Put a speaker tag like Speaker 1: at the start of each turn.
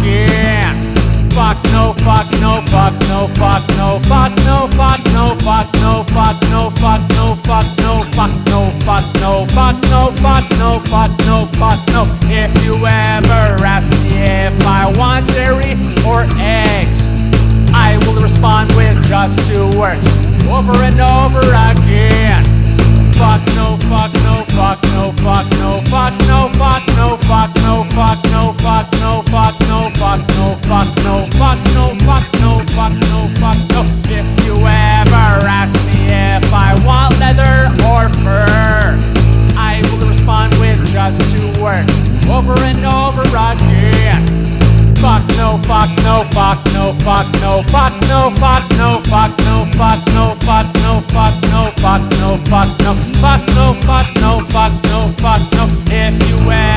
Speaker 1: again. Fuck no, fuck no, fuck no, fuck no, fuck no, fuck no, fuck no, fuck no, fuck no, fuck no, fuck no, fuck no, fuck no, fuck no, fuck no, fuck no. If you ever ask me if I want dairy or eggs, I will respond with just 2 words, over and over again. Fuck no, fuck no, fuck no, fuck no, fuck no, fuck no, fuck no, fuck no, fuck no, fuck no, fuck no, fuck no, fuck no, fuck no, fuck no, fuck no. If you ever ask me if I want leather or fur, I will respond with just 2 words, over and over again. Fuck no, fuck no, fuck no, fuck no, fuck no, fuck no, fuck no, fuck no, fuck no, fuck no, fuck no, fuck no, fuck no, fuck no, fuck no, fuck no. If you